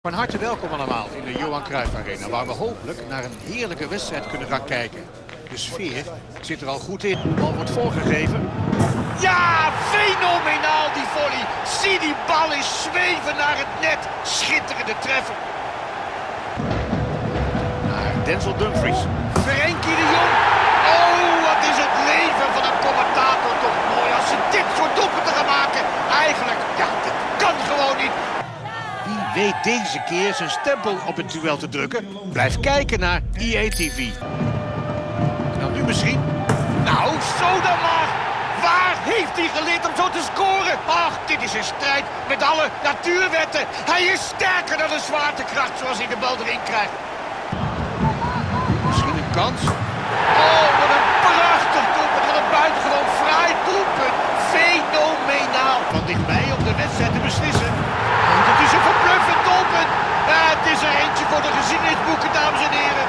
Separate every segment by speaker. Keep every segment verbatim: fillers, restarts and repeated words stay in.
Speaker 1: Van harte welkom allemaal in de Johan Cruijff Arena, waar we hopelijk naar een heerlijke wedstrijd kunnen gaan kijken. De sfeer zit er al goed in. De bal wordt voorgegeven.
Speaker 2: Ja, fenomenaal die volley. Zie die bal eens zweven naar het net. Schitterende treffer.
Speaker 1: Naar Denzel Dumfries.
Speaker 2: Frenkie de Jong. Oh, wat is het leven van een commentator toch mooi als ze dit soort doelpunten gaan maken. Eigenlijk, ja, dat kan gewoon niet.
Speaker 1: Wie weet deze keer zijn stempel op het duel te drukken? Blijf kijken naar E A T V. Nou, nu misschien.
Speaker 2: Nou, zo dan maar. Waar heeft hij geleerd om zo te scoren? Ach, dit is een strijd met alle natuurwetten. Hij is sterker dan de zwaartekracht zoals hij de bal erin krijgt.
Speaker 1: Misschien een kans.
Speaker 2: Oh, wat een prachtig doelpunt. Wat een buitengewoon fraai doelpunt. Fenomenaal.
Speaker 1: Van dichtbij om de wedstrijd te beslissen.
Speaker 2: Oh, het is een verbluffend doelpunt. Ja, het is er eentje voor de geschiedenisboeken, dames en heren.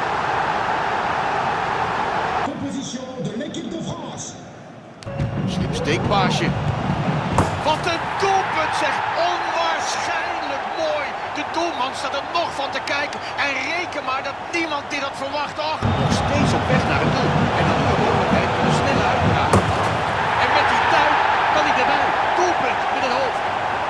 Speaker 1: Slim steekpaasje.
Speaker 2: Wat een doelpunt, zeg. Onwaarschijnlijk mooi. De doelman staat er nog van te kijken. En reken maar dat niemand dit had verwacht. Ach.
Speaker 1: Nog steeds op weg naar het doel. En dan nu de mogelijkheid voor een snelle uitbraak.
Speaker 2: En met die tuin kan hij erbij. Doelpunt met het hoofd.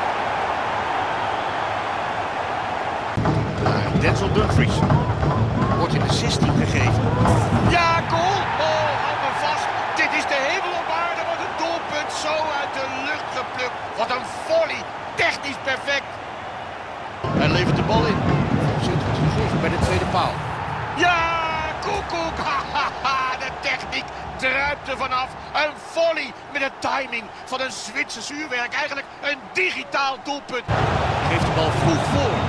Speaker 1: Naar Denzel Dumfries. Wordt in de zestien gegeven.
Speaker 2: Ja, goal. Oh, hou me vast. Dit is de hemel op aarde. Wat een doelpunt. Zo uit de lucht geplukt. Wat een volley. Technisch perfect.
Speaker 1: Hij levert de bal in. Zit wordt gegeven bij de tweede paal.
Speaker 2: Ja, koekoek. Ha, ha, ha. De techniek druipt er vanaf. Een volley met de timing van een Zwitsers uurwerk. Eigenlijk een digitaal doelpunt.
Speaker 1: Geeft de bal vroeg voor.